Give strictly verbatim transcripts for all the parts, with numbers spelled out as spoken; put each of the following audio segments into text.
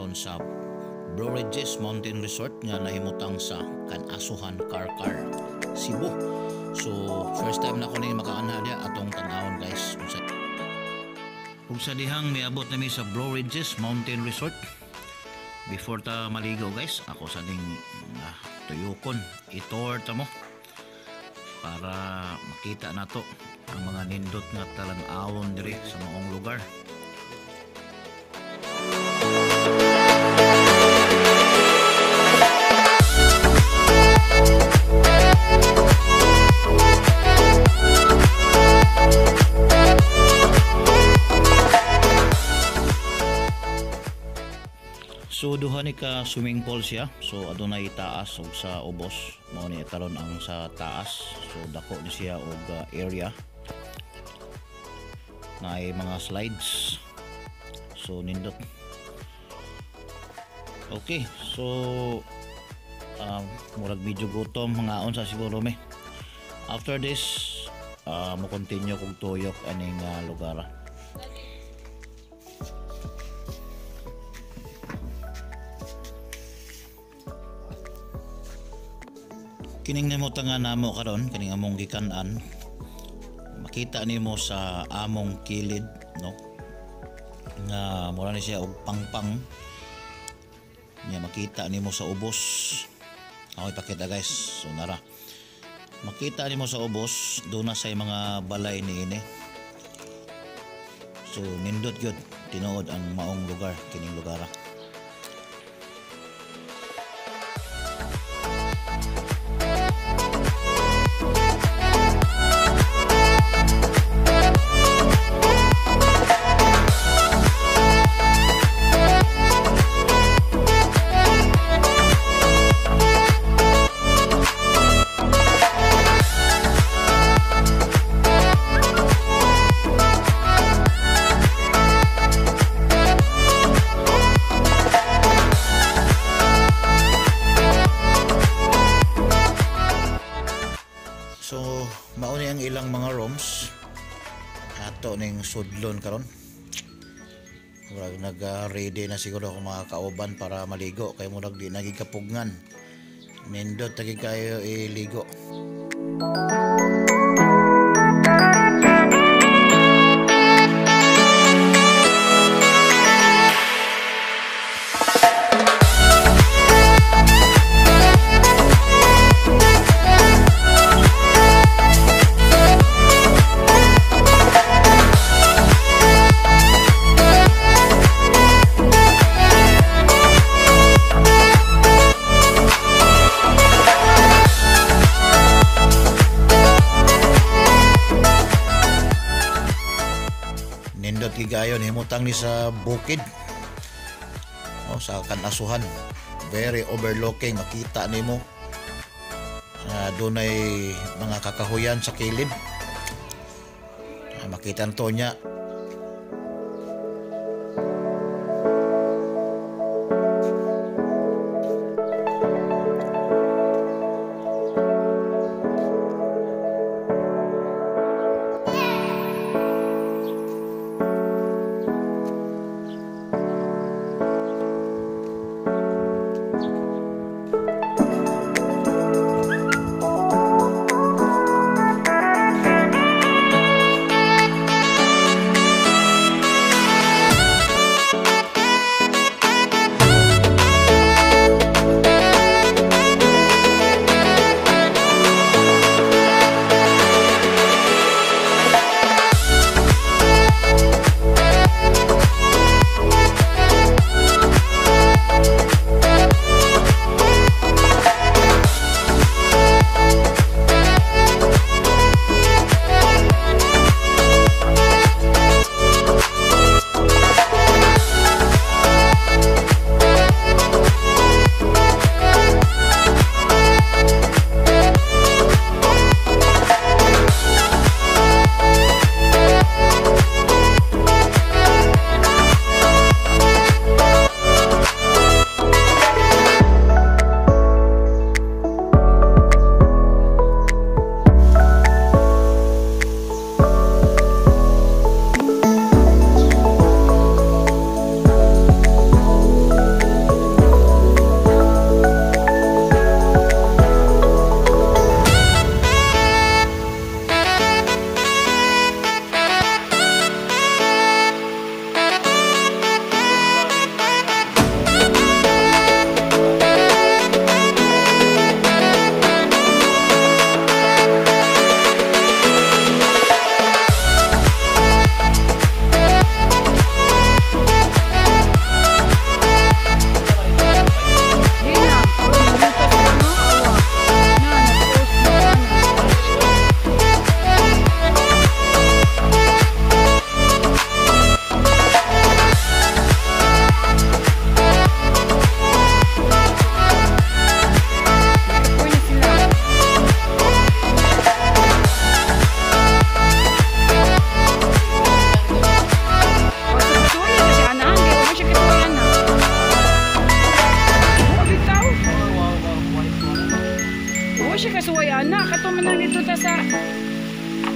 karon sa Blue Ridges Mountain Resort nga nahimutang sa Kanasuhan, Carcar, Cebu. So first time na ko ni makaanha dia atong tan-awon guys. Kung sa dihang miabot nami sa Blue Ridges Mountain Resort, before ta maligo guys, ako sa ding ah, tuyukon itour ta mo para makita nato ang mga nindot nga talan-awon diri sa maong lugar. So duha ni ka swimming pool siya. So adunay taas og sa ubos. Mao ni karon ang sa taas. So dako ni siya og uh, area. Naay mga slides. So nindot. Okay, so um murag medyo gutom mga on sa siguro me. After this, uh, mo continue kog tuyok aning uh, lugar. Kining nimo tanga namo karon, kining among gikan-an, makita nimo sa among kilid, no, nga mura ni siya og pangpang nya, makita nimo sa ubos. Ako ipakita guys, so nara makita nimo sa ubos doon na say mga balay niini. So nindot gyud tinuod ang maong lugar kining lugar. So mauni ang ilang mga rooms ato ning sudlon karon. Murag nag-ready na siguro ako mga kauban para maligo kay murag di nagikapugngan. Nindot tagi kayo iligo. Nindot gigayon himutang ni sa bukid, oh, sa Kanasuhan, very overlooking, makita nimo uh, dunay mga kakahuyan sa kilid, uh, makita nto nya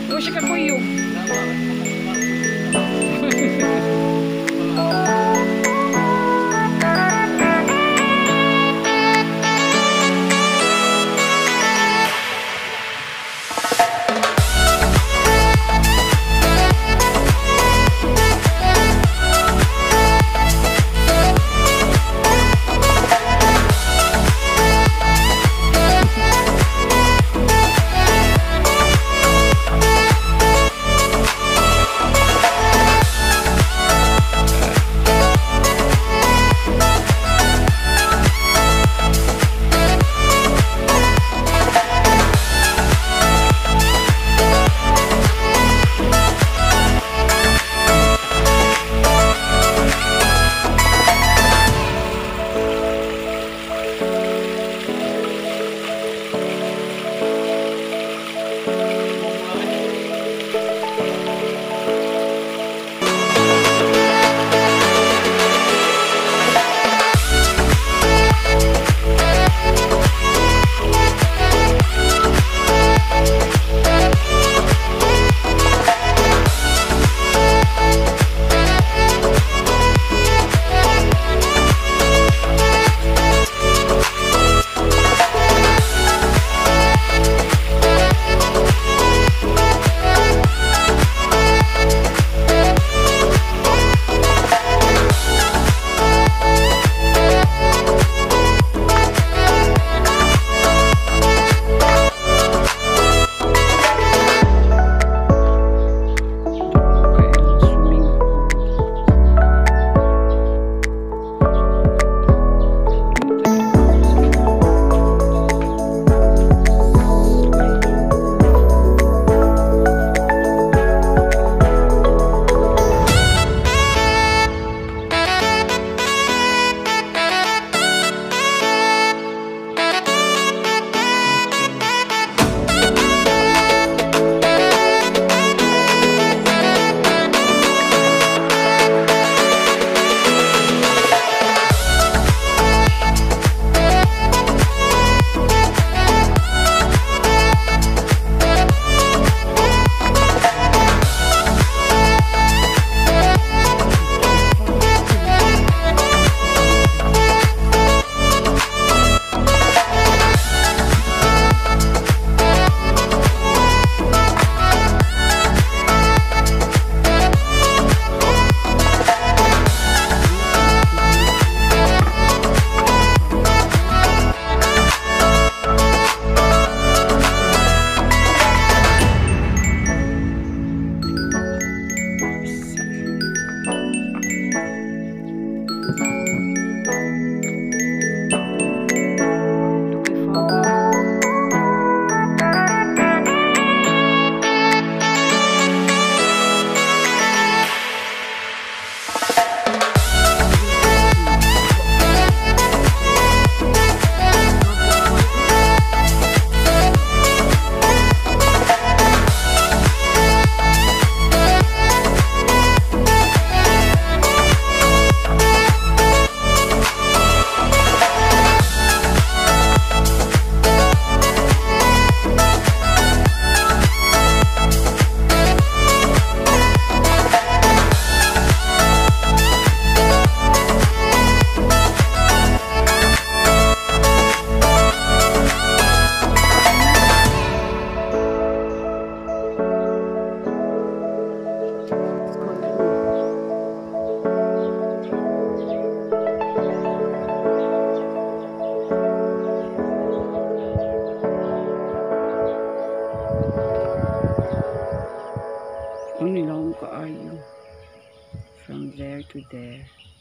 O siya kakuyog. Kaayo from there to there.